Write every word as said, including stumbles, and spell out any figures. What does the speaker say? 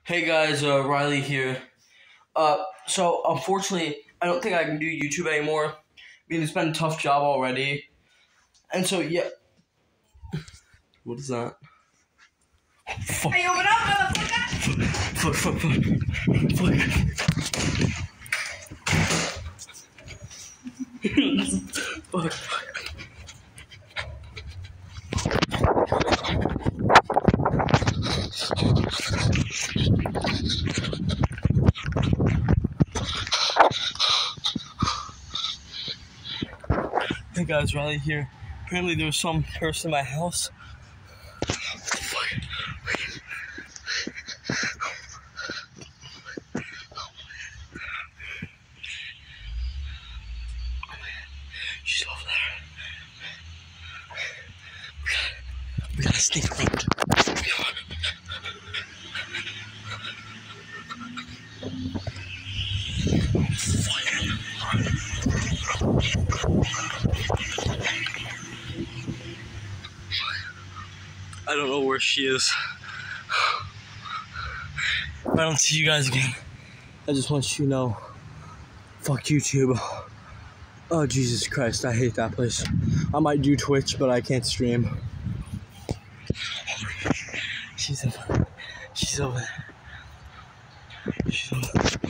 Hey guys, uh, Riley here. Uh, so unfortunately, I don't think I can do YouTube anymore. I mean, it's been a tough job already. And so, yeah. What is that? Fuck. Hey, open up, motherfucker! Fuck, fuck, fuck. Fuck. Fuck. Hey guys, Riley here. Apparently there was some person in my house. She's over there. We gotta, we gotta sneak around. I don't know where she is. If I don't see you guys again, I just want you to know, fuck YouTube. Oh, Jesus Christ, I hate that place. I might do Twitch, but I can't stream. She's over there. She's over there. She's over there.